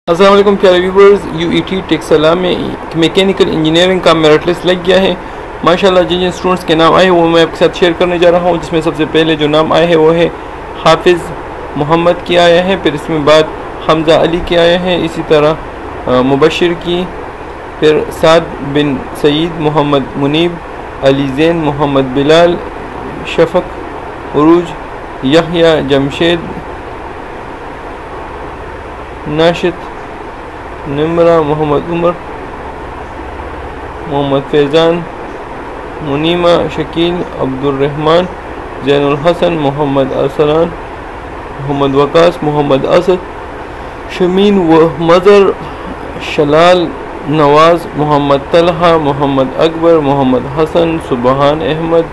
السلام علیکم پیارے ویورز، یو ای ٹی ٹیک سلام میں میکینیکل انجینئرنگ کا میرٹ لسٹ لگ گیا ہے ماشاءاللہ۔ جن اسٹوڈنٹس کے نام آئے ہیں وہ میں آپ کے ساتھ شیئر کرنے جا رہا ہوں، جس میں سب سے پہلے جو نام آئے ہیں وہ ہے حافظ محمد کی آیا ہے، پھر اس میں بعد حمزہ علی کے آئے ہیں، اسی طرح مبشر کی، پھر سعد بن سعید، محمد منیب، علی زین، محمد بلال، شفق عروج، یحییٰ جمشید، ناشد نمرہ، محمد عمر، محمد فیضان، منیمہ شکیل، عبد الرحمن، زین الحسن، محمد ارسلان، محمد وقاص، محمد اسد، شمین و مظہر، شلال نواز، محمد طلحہ، محمد اکبر، محمد حسن، سبحان احمد،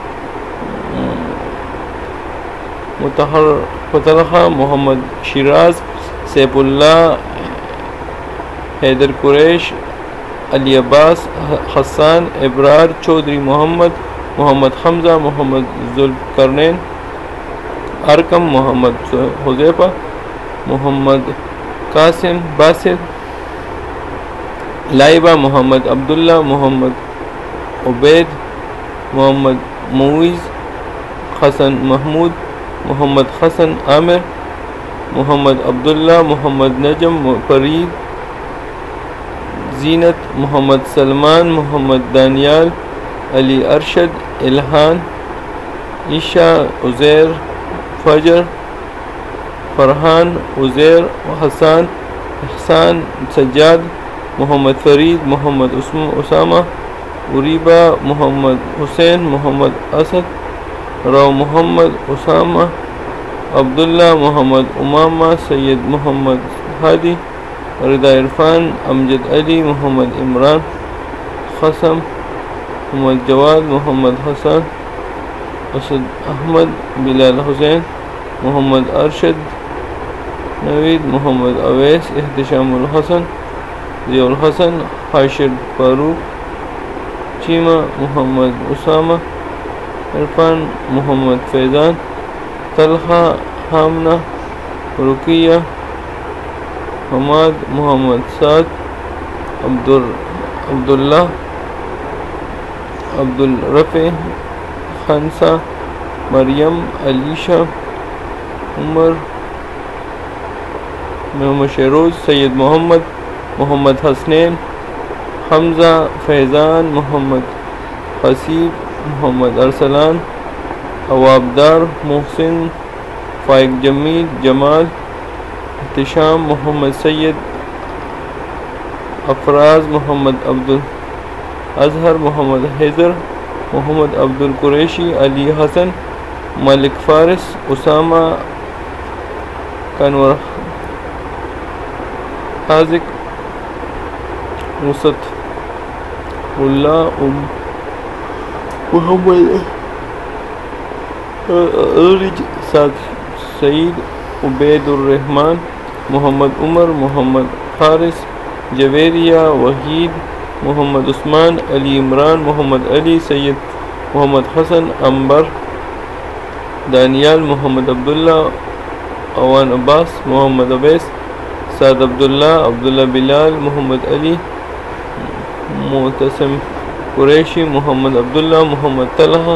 مطہر طلحہ، محمد شیراز، سیف اللہ، حیدر قریش، علی عباس، حسان، ابرار چودھری، محمد حمزہ، محمد ذوالقرنین، ارکم، محمد حذیفہ، محمد قاسم، باسط، لائبہ، محمد عبداللہ، محمد عبید، محمد معیز، حسن محمود، محمد حسن عامر، محمد عبداللہ، محمد نجم، فرید، زینت، محمد سلمان، محمد دانیال، علی ارشد، الہان، عیشا، عزیر، فجر، فرحان، عزیر، حسان، احسان، سجاد، محمد فرید، محمد اسامہ، عریبہ، محمد حسین، محمد اسد، رو محمد اسامہ، عبداللہ، محمد امامہ، سید محمد ہادی، رضا عرفان، امجد علی، محمد عمران، قاسم، محمد جواد، محمد حسن، اسد احمد، بلال حسین، محمد ارشد، نوید، محمد اویس، احتشام الحسن، ضیاء الحسن، حاشر فاروق، چیمہ، محمد اسامہ، عرفان، محمد فیضان، طلحہ، حامنہ، رقیہ، حماد، محمد سعد، عبداللہ، عبدالرفع، خنسا، مریم، علیشہ، عمر، محمد شیروز، سید محمد، محمد حسنین، حمزہ، فیضان، محمد حسیب، محمد ارسلان، عوابدار، محسن، فائق جمیل، جمال، احتشام، محمد سید، افراز، محمد عبد الاظہر، محمد حیدر، محمد عبد القریشی، علی حسن، ملک فارس، اسامہ، کنور حاذق، وسط اللہ، محمد عرج، سعید، عبید الرحمن، محمد عمر، محمد حارث، جویریہ، وحید، محمد عثمان، علی عمران، محمد علی، سید محمد حسن، عنبر، دانیال، محمد عبداللہ، اوان عباس، محمد اویس، سعد عبداللہ بلال، محمد علی، معتصم قریشی، محمد عبداللہ، محمد طلحہ،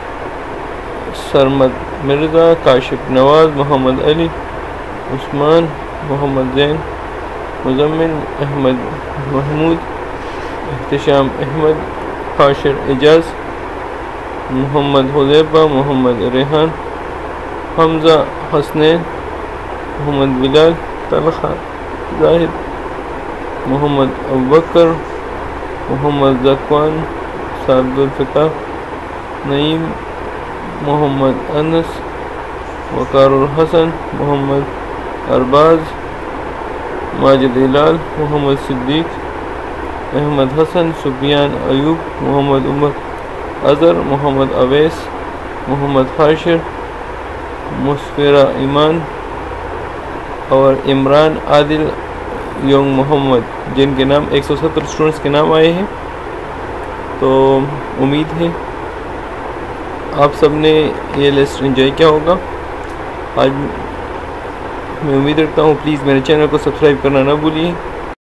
سرمد مرزا، کاشف نواز، محمد علی، عثمان، محمد زین، مزمن، احمد محمود، احتشام احمد، حاشر اعجاز، محمد حذیفہ، محمد ریحان، حمزہ حسنین، محمد بلال، طلحہ زاہد، محمد ابوبکر، محمد ذکوان، سعد الفتاح، نعیم، محمد انس، وقار الحسن، محمد ارباز، ماجد ہلال، محمد صدیق، احمد حسن، سفیان ایوب، محمد عمر اظہر، محمد اویس، محمد حاشر، مسفرہ ایمان اور عمران عادل یونگ محمد، جن کے نام 170 اسٹوڈنٹس کے نام آئے ہیں۔ تو امید ہے آپ سب نے یہ لسٹ انجوائے کیا ہوگا۔ آج میں امید رکھتا ہوں پلیز میرے چینل کو سبسکرائب کرنا نہ بھولیے.